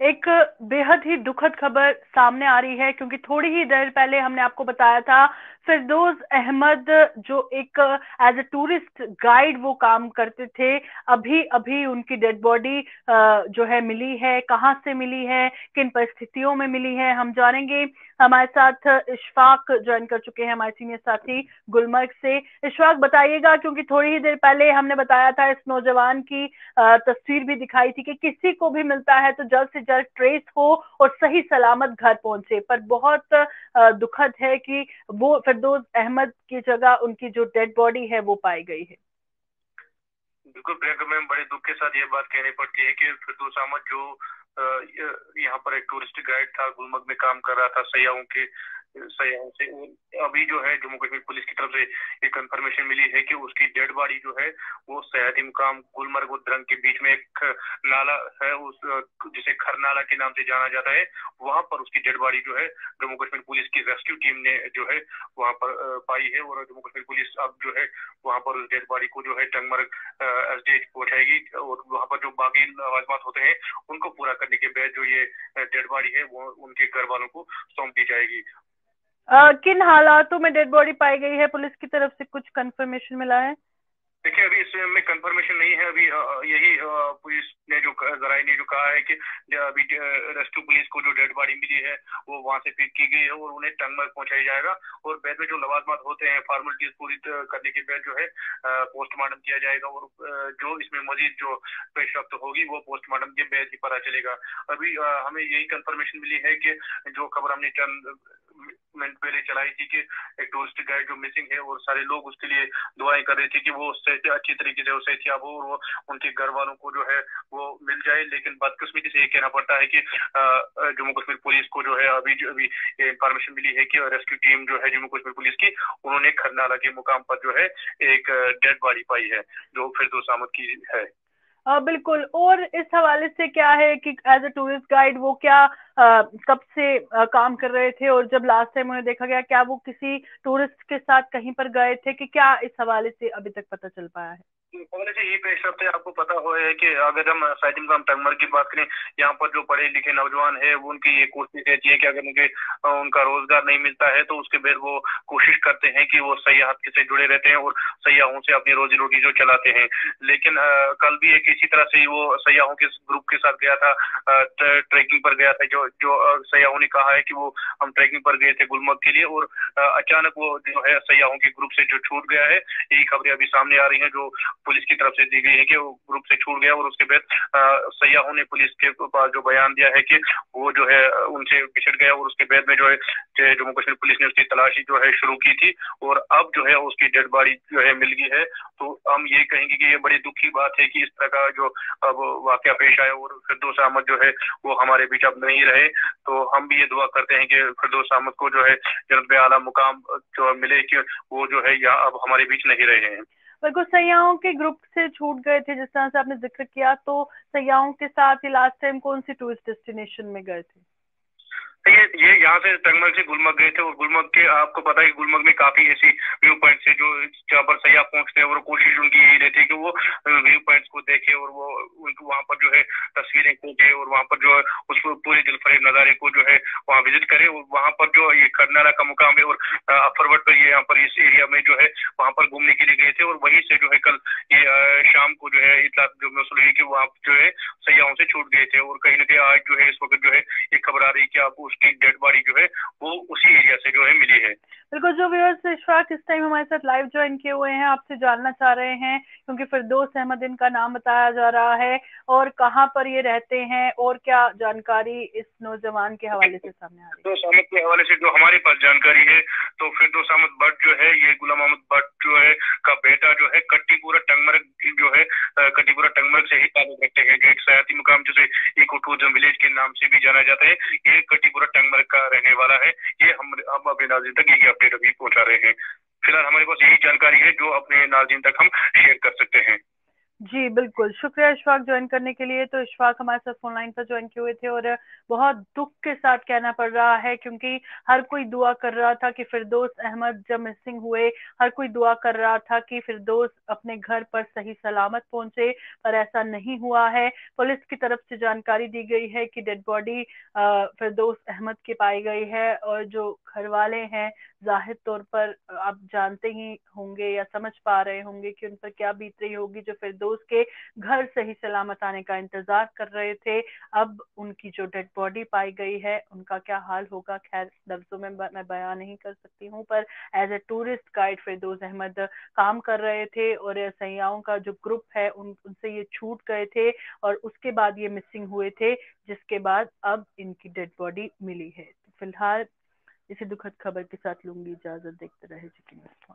एक बेहद ही दुखद खबर सामने आ रही है, क्योंकि थोड़ी ही देर पहले हमने आपको बताया था फिरदौस अहमद जो एक एज ए टूरिस्ट गाइड वो काम करते थे, अभी अभी उनकी डेड बॉडी जो है मिली है। कहाँ से मिली है, किन परिस्थितियों में मिली है, हम जानेंगे। हमारे साथ इशफाक ज्वाइन कर चुके हैं, हमारे सीनियर साथी गुलमर्ग से। इशफाक बताइएगा, क्योंकि थोड़ी ही देर पहले हमने बताया था इस नौजवान की तस्वीर भी दिखाई थी कि किसी को भी मिलता है तो जल्द से जल्द ट्रेस हो और सही सलामत घर पहुंचे, पर बहुत दुखद है कि वो फिरदौस अहमद की जगह उनकी जो डेड बॉडी है वो पाई गई है। बिल्कुल प्रियंका मैम, बड़े दुख के साथ ये बात कहनी पड़ती है कि फिरदौस अहमद जो यहाँ पर एक टूरिस्ट गाइड था, गुलमर्ग में काम कर रहा था सयाहों से, अभी जो है जम्मू कश्मीर पुलिस की तरफ से एक कंफर्मेशन मिली है कि उसकी डेड बॉडी जो है वो सयाहती मुकाम गुलमर्ग और द्रंग के बीच में एक नाला है, उस जिसे खर नाला के नाम से जाना जाता है, वहां पर उसकी डेड बॉडी जो है जम्मू कश्मीर पुलिस की रेस्क्यू टीम ने जो है वहां पर पाई है। और जम्मू कश्मीर पुलिस अब जो है वहां पर उस डेड बॉडी को जो है टंगमर्ग एसडीएच पहुंचाएगी और वहां पर जो बाकी लवाजमात होते हैं उनको पूरा करने के बाद जो ये डेड बॉडी है वो उनके घर वालों को सौंप दी जाएगी। किन हालातों में डेड बॉडी पाई गई है, पुलिस की तरफ से कुछ कंफर्मेशन मिला है? देखिए, अभी इसमें कंफर्मेशन नहीं है। अभी यही पुलिस ने जो जराये ने जो कहा है कि अभी रेस्क्यू पुलिस को जो डेड बॉडी मिली है वो वहां से पिक की गई है और उन्हें टंगमर्ग पहुंचाया जाएगा और बाद में जो लवाजमात होते हैं फॉर्मेलिटीज पूरी करने के बाद जो है पोस्टमार्टम किया जाएगा और जो इसमें मजीद जो पेशरफ्त होगी वो पोस्टमार्टम के बाद ही पता चलेगा। अभी हमें यही कंफर्मेशन मिली है कि जो खबर हमने चंद मिनट पहले चलाई थी कि एक टूरिस्ट गाइड जो मिसिंग है और सारे लोग उसके लिए दुआएं कर रहे थे कि वो उससे अच्छी तरीके से उसे हो और वो उनके घर वालों को जो है वो मिल जाए। लेकिन बदकिस्मती से ये कहना पड़ता है कि जम्मू कश्मीर पुलिस को जो है अभी इंफॉर्मेशन मिली है कि रेस्क्यू टीम जो है जम्मू कश्मीर पुलिस की, उन्होंने खरनाला के मुकाम पर जो है एक डेड बॉडी पाई है जो फिरदौस अहमद की है। बिल्कुल। और इस हवाले से क्या है कि एज ए टूरिस्ट गाइड वो क्या कब से काम कर रहे थे, और जब लास्ट टाइम उन्हें देखा गया क्या वो किसी टूरिस्ट के साथ कहीं पर गए थे, कि क्या इस हवाले से अभी तक पता चल पाया है? पहले से ये पेशरफ्त है, आपको पता हो है कि अगर हम सयाहती मुकाम टंगमर्ग की बात करें, यहाँ पर जो पढ़े लिखे नौजवान है वो उनकी ये कोशिश रहती है कि अगर उनका रोजगार नहीं मिलता है तो उसके बाद वो कोशिश करते हैं कि वो सयाहत से जुड़े रहते हैं और सयाहों से अपनी रोजी रोटी जो चलाते हैं। लेकिन कल भी एक इसी तरह से वो सयाहों के ग्रुप के साथ गया था, ट्रैकिंग पर गया था। जो सयाहों ने कहा है कि वो हम ट्रैकिंग पर गए थे गुलमर्ग के लिए और अचानक वो जो है सयाहों के ग्रुप से जो छूट गया है, यही खबरें अभी सामने आ रही है जो पुलिस की तरफ से दी गई है कि वो ग्रुप से छूट गया। और उसके बाद सयाहों ने पुलिस के पास जो बयान दिया है कि वो जो है उनसे बिछड़ गया और उसके बाद में जो है जम्मू कश्मीर पुलिस ने उसकी तलाशी जो है शुरू की थी और अब जो है उसकी डेड बॉडी जो है मिल गई है। तो हम ये कहेंगे कि ये बड़ी दुख की बात है कि इस तरह का जो अब वाकया पेश आया और फिरदौस अहमद जो है वो हमारे बीच अब नहीं रहे। तो हम भी ये दुआ करते हैं कि फिरदौस अहमद को जो है जन्नत आला मुकाम जो मिले कि वो जो है यहाँ अब हमारे बीच नहीं रहे हैं। बिल्कुल, सयाहों के ग्रुप से छूट गए थे जिस तरह से आपने जिक्र किया, तो सयाहों के साथ ही लास्ट टाइम कौन सी टूरिस्ट डेस्टिनेशन में गए थे? ये यहाँ से टंगमर्ग से गुलमर्ग गए थे और गुलमर्ग के आपको पता है कि गुलमर्ग में काफी ऐसी व्यू पॉइंट्स है जो जहाँ पर सयाह पहुंचते हैं और कोशिश उनकी यही रहती है कि वो व्यू पॉइंट्स को देखे और वो उनको वहाँ पर जो है तस्वीरें खींचे और वहाँ पर जो है उस पूरे दिलफरेब नज़ारे को जो है वहाँ विजिट करे। और वहाँ पर जो ये खरनाला का मुकाम है और अफरवट पर ये यहाँ पर इस एरिया में जो है वहाँ पर घूमने के लिए गए थे और वहीं से जो है कल ये शाम को जो है इतला जो मौसूल हुई कि वहाँ जो है सयाहों से छूट गए थे और कहीं ना कहीं आज जो है इस वक्त जो है ये खबर आ रही है कि आपको उसकी डेड बॉडी जो है वो उसी एरिया से जो है मिली है। बिल्कुल, जो व्यूअर्स इशफाक इस टाइम हमारे साथ लाइव ज्वाइन किए हुए हैं, आपसे जानना चाह रहे हैं क्योंकि फिरदौस अहमद इनका नाम बताया जा रहा है, और कहां पर ये रहते हैं और क्या जानकारी इस नौजवान के हवाले से सामने आ रही है? फिरदौस अहमद के हवाले से जो हमारे पास जानकारी है तो फिरदौस अहमद भट्ट जो है ये गुलाम अहमद भट्ट जो है का बेटा जो है कट्टीपुरा टंगमर्ग जो है कट्टीपुरा टंगमर्ग से ही ताल्लुक रखते हैं, जो एक सयाहती मुकाम जिसे इको टूरिज्म विलेज के नाम से भी जाना जाता है, ये कट्टीपुरा टंगमर्ग का रहने वाला है। ये हम अपने नाज़रीन तक यही अपडेट अभी पहुंचा रहे हैं। फिलहाल हमारे पास यही जानकारी है जो अपने नाज़रीन तक हम शेयर कर सकते हैं। जी बिल्कुल, शुक्रिया इशफाक ज्वाइन करने के लिए। तो इशफाक हमारे साथ फोन लाइन पर ज्वाइन किए हुए थे और बहुत दुख के साथ कहना पड़ रहा है, क्योंकि हर कोई दुआ कर रहा था कि फिरदौस अहमद जब मिसिंग हुए, हर कोई दुआ कर रहा था कि फिरदौस अपने घर पर सही सलामत पहुंचे, पर ऐसा नहीं हुआ है। पुलिस की तरफ से जानकारी दी गई है कि डेड बॉडी फिरदौस अहमद की पाई गई है, और जो घर वाले हैं जाहिर तौर पर आप जानते ही होंगे या समझ पा रहे होंगे कि उन पर क्या बीत रही होगी, जो फिरदौस के घर सही सलामत आने का इंतजार कर रहे थे। अब उनकी जो डेड बॉडी पाई गई है उनका क्या हाल होगा, खैर लफ्जों में मैं बयान नहीं कर सकती हूँ, पर as a tourist guide Firdaus Ahmad काम कर रहे थे और सयाहों का जो ग्रुप है उनसे ये छूट गए थे और उसके बाद ये मिसिंग हुए थे, जिसके बाद अब इनकी डेड बॉडी मिली है। तो फिलहाल इसी दुखद खबर के साथ लूंगी इजाजत। देखते रहे जी।